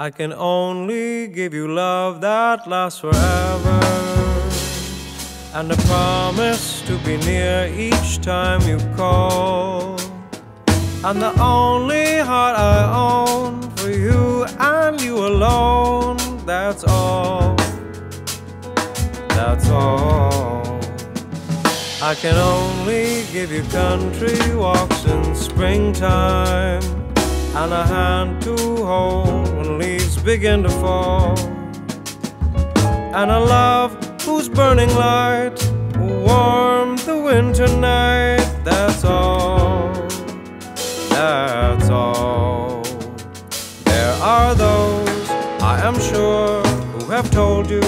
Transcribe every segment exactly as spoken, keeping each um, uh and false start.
I can only give you love that lasts forever, and a promise to be near each time you call. And the only heart I own for you and you alone. That's all, that's all. I can only give you country walks in springtime, and a hand to hold when leaves begin to fall, and a love whose burning light will warm the winter night. That's all, that's all. There are those, I am sure, who have told you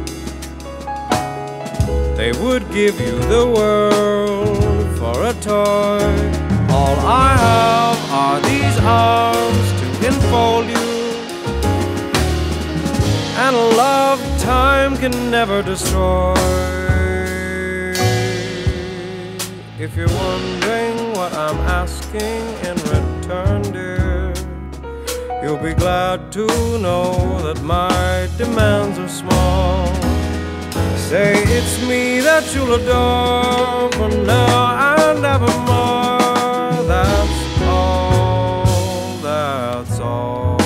they would give you the world for a toy. All I have are these arms to enfold you, and a love time can never destroy. If you're wondering what I'm asking in return, dear, you'll be glad to know that my demands are small. Say it's me that you'll adore for now and evermore. That's all, that's all.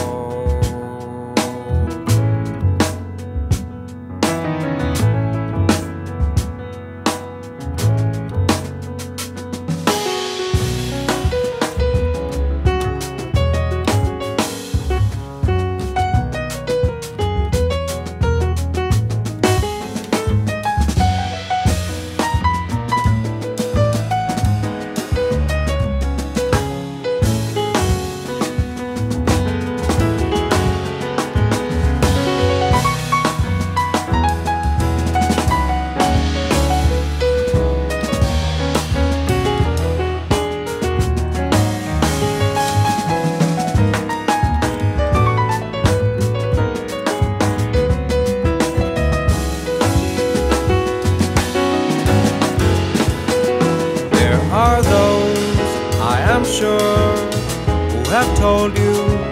Are those, I am sure, who have told you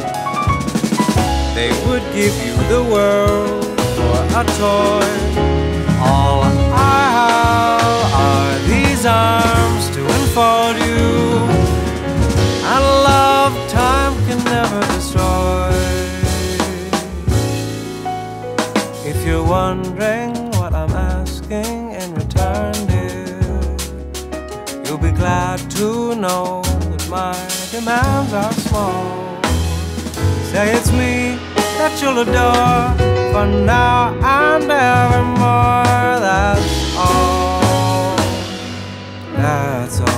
they would give you the world for a toy. All I have are these arms to enfold you, and love time can never destroy. If you're wondering what I'm asking in return, you'll be glad to know that my demands are small. Say it's me that you'll adore for now and evermore. That's all, that's all.